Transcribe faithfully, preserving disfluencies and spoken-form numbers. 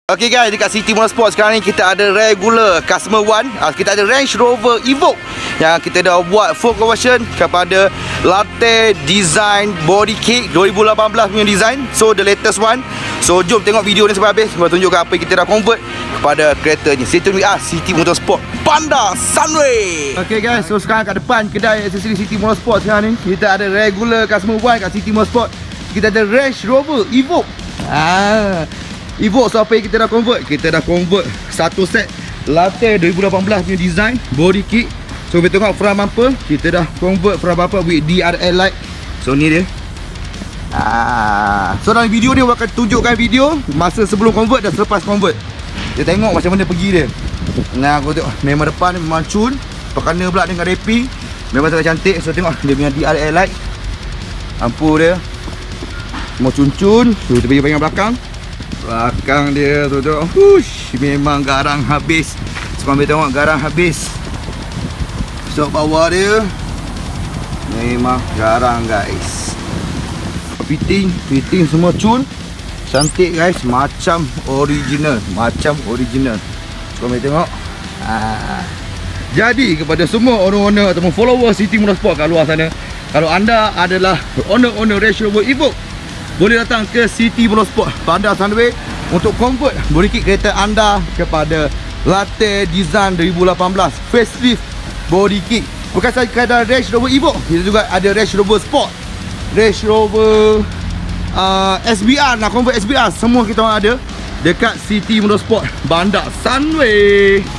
Okay guys, dekat City Motorsport sekarang ni kita ada regular customer one. uh, Kita ada Range Rover Evoque yang kita dah buat full conversion kepada latte design body kit dua ribu lapan belas punya design. So the latest one. So jom tengok video ni sampai habis. Kita tunjukkan apa yang kita dah convert kepada kereta ni. Stay tune with us, City Motorsport Panda Sunway. Okay guys, so sekarang kat depan kedai aksesori City Motorsport sekarang ni kita ada regular customer one kat City Motorsport. Kita ada Range Rover Evoque. Ah Evoque, so apa yang kita dah convert? Kita dah convert satu set latte dua ribu lapan belas punya design body kit. So kita tengok front bumper, kita dah convert front bumper with D R L light. So ni dia. Ah, so dalam video ni aku akan tunjukkan video masa sebelum convert dan selepas convert. Kita tengok macam mana pergi dia. Nah, aku tengok memang depan ni memang cun, perkana pula dengan wrapping memang sangat cantik. So tengok dia punya D R L light, lampu dia semua cun-cun. So kita pergi bahagian belakang. Belakang dia tu tu, hush, memang garang habis. So ambil tengok garang habis. So bawah dia memang garang guys. Fitting, fitting semua cun, cantik guys, macam original, macam original. So ambil tengok. Ah. Jadi kepada semua owner-owner ataupun follower City Motorsport kat luar sana, kalau anda adalah owner-owner Range Rover Evoque, boleh datang ke City Motorsport Panda Sunway untuk convert body kit kereta anda kepada latte design dua ribu lapan belas facelift body kit. Bukan sahaja sekadar Range Rover Evoque, kita juga ada Range Rover Sport, Range Rover uh, S B R, nak convert S B R, semua kita orang ada dekat City Motorsport Panda Sunway.